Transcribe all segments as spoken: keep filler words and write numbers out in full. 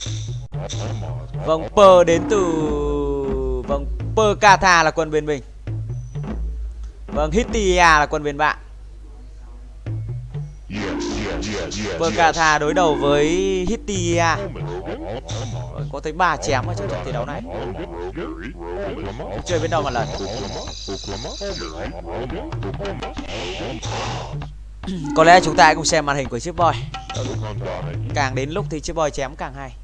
Vâng, Per đến từ... Vâng, Per Katha là quân bên mình. Vâng, Hittite là quân bên bạn. Per Katha đối đầu với Hittite. Vâng, có tới ba chém ở trong trận thi đấu này. Chơi bên đâu mà lần. Có lẽ chúng ta hãy cùng xem màn hình của Chip Boy. Càng đến lúc thì Chip Boy chém càng hay.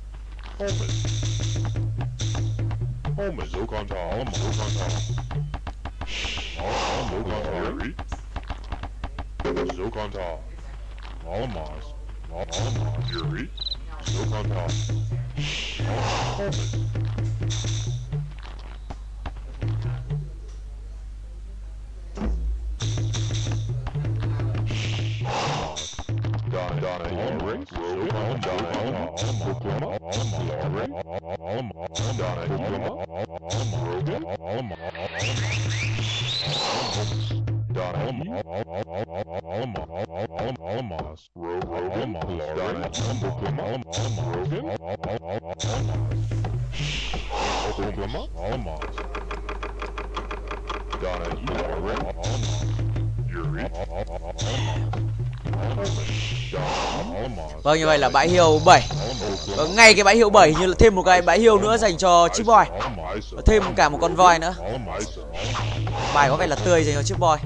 Vâng, như vậy là bãi hiêu bảy. Vâng, ngay cái bãi hiêu bảy như là thêm một cái bãi hiêu nữa dành cho Chip Boy. Thêm cả một con voi nữa. Bài có vẻ là tươi dành cho Chip Boy.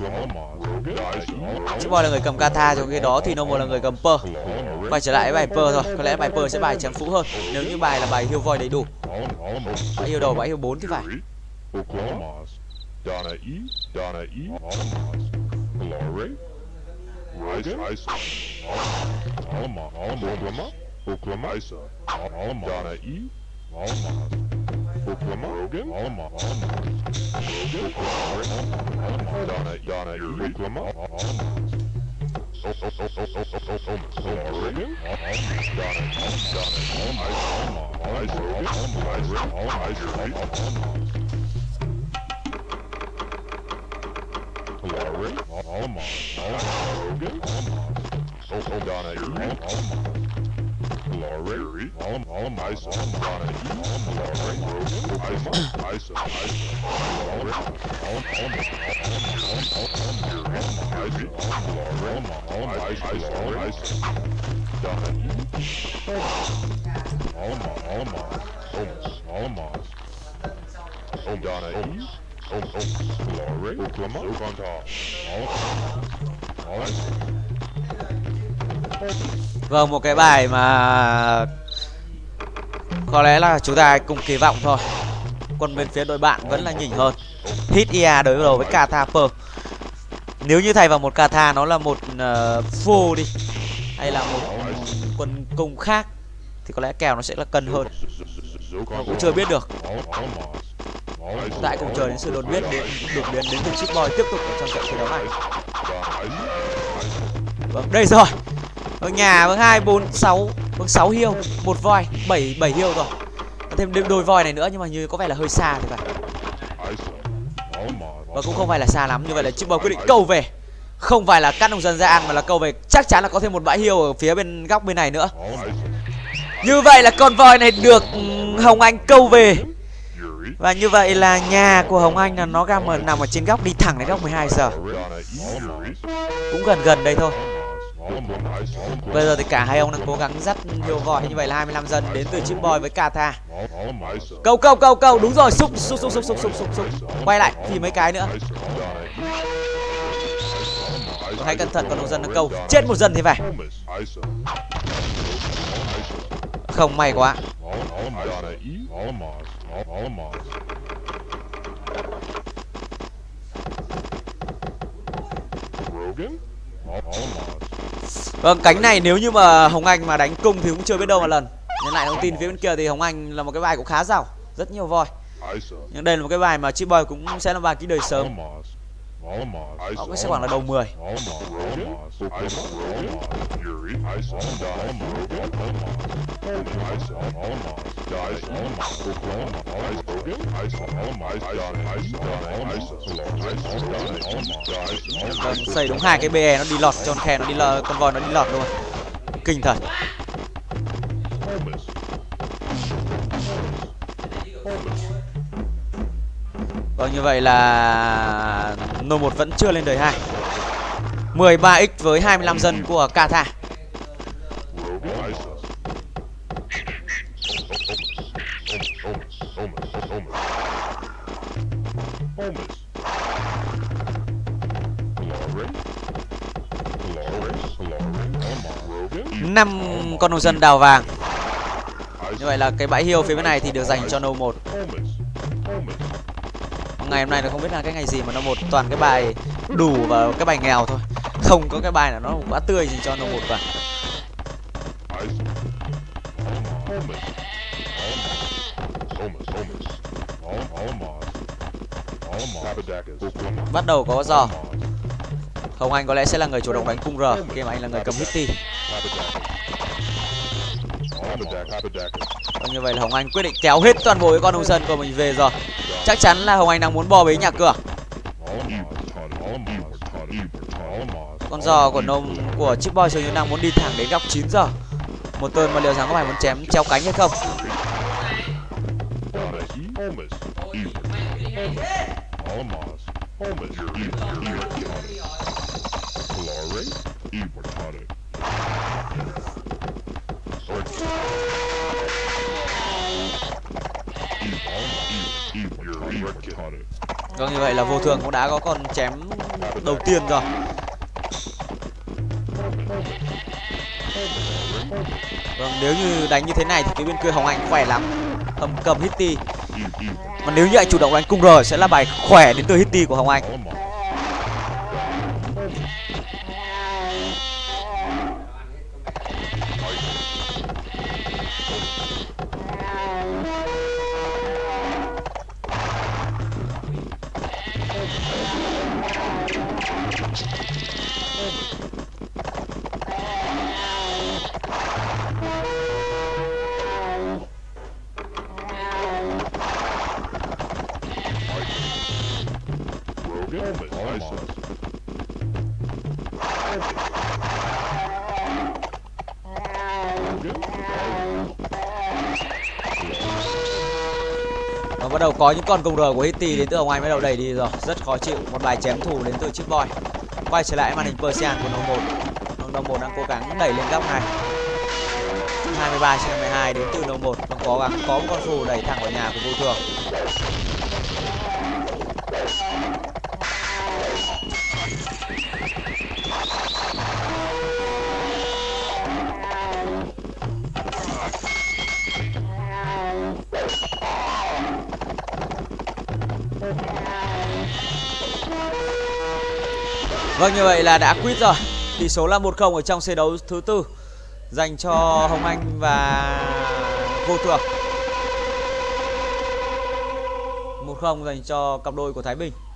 Chip Boy là người cầm Katha, trong khi đó thì Nomo là người cầm Per. Quay trở lại với bài Per thôi. Có lẽ bài Per sẽ bài chém phũ hơn nếu như bài là bài hiêu voi đầy đủ. Bãi hiêu đầu, bãi hiêu bốn thì phải. Vâng, một cái bài mà có lẽ là chúng ta cùng kỳ vọng thôi. Quân bên phía đội bạn vẫn là nhỉnh hơn. Hittite đối đầu với Katha Per. Nếu như thay vào một Katha nó là một uh, full đi, hay là một quân cung khác thì có lẽ kèo nó sẽ là cân hơn. Mà cũng chưa biết được. Tại cùng chờ đến sự đột biến đến đột biến đến từ Chip Boy tiếp tục ở trong trận thi đấu này. Vâng, đây rồi. Vâng, nhà vâng hai bốn sáu vâng sáu hiêu, một voi, bảy bảy hiêu rồi. Có thêm đôi voi này nữa nhưng mà như có vẻ là hơi xa thì phải. Và cũng không phải là xa lắm, như vậy là Chip Boy quyết định câu về. Không phải là cắt nông dân ra ăn mà là câu về, chắc chắn là có thêm một bãi hiêu ở phía bên góc bên này nữa. Như vậy là con voi này được Hồng Anh câu về. Và như vậy là nhà của Hồng Anh là nó nằm ở, nằm ở trên góc đi thẳng đến góc mười hai giờ. Cũng gần gần đây thôi. Bây giờ thì cả hai ông đang cố gắng dắt hiêu voi. Như vậy là hai mươi lăm dân đến từ Chip Boy với Katha. Câu câu câu câu, đúng rồi, xúc xúc xúc xúc xúc xúc xúc xúc. Quay lại thì mấy cái nữa. Hãy cẩn thận, con nông dân nó câu chết một dân thì phải. Không, may quá. Vâng, cánh này nếu như mà Hồng Anh mà đánh cung thì cũng chưa biết đâu mà lần. Nhân lại thông tin phía bên kia thì Hồng Anh là một cái bài cũng khá giàu, rất nhiều voi. Nhưng đây là một cái bài mà Chip Boy cũng sẽ là bài ký đời sớm. Nó cũng sẽ khoảng là đầu mười. Vâng, xây đúng hai cái bê nó đi lọt, cho con khe nó đi lọt, con voi nó đi lọt luôn. Kinh thật. Vâng, như vậy là nô một vẫn chưa lên đời hai. mười ba x với hai mươi lăm dân của Kata. Năm con nông dân đào vàng. Như vậy là cái bãi hiêu phía bên này thì được dành cho nô một. Ngày hôm nay là không biết là cái ngày gì mà nô một toàn cái bài đủ và cái bài nghèo thôi. Không có cái bài nào nó quá tươi gì cho nô một cả. Bắt đầu có giò. Hồng Anh có lẽ sẽ là người chủ động đánh cung R khi mà anh là người cầm Hitty. Và như vậy là Hồng Anh quyết định kéo hết toàn bộ cái con nông dân của mình về rồi. Chắc chắn là Hồng Anh đang muốn bò bế nhà cửa. Con giò của nông của Chip Boy dường như đang muốn đi thẳng đến góc chín giờ. Một tơn mà liệu rằng có phải muốn chém treo cánh hay không? Vâng, như vậy là vô thường cũng đã có con chém đầu tiên rồi. Vâng, nếu như đánh như thế này thì cái bên kia Hồng Anh khỏe lắm, cầm cầm Hitty. Mà nếu như anh chủ động đánh cung R sẽ là bài khỏe đến từ Hitty của Hồng Anh. Và bắt đầu có những con công R của Hitty đến từ Hồng Anh bắt đầu đẩy đi rồi, rất khó chịu. Một bài chém thủ đến từ Chip Boy. Quay trở lại màn hình Persian của nô một. nô một đang cố gắng đẩy lên góc này. hai mươi ba trên hai mươi hai đến từ nô một. Nó cố gắng có một con phù đẩy thẳng vào nhà của vô thường. Vâng, như vậy là đã quit rồi. Tỷ số là một không ở trong set đấu thứ tư dành cho Hồng Anh và vô thường. một không dành cho cặp đôi của Thái Bình.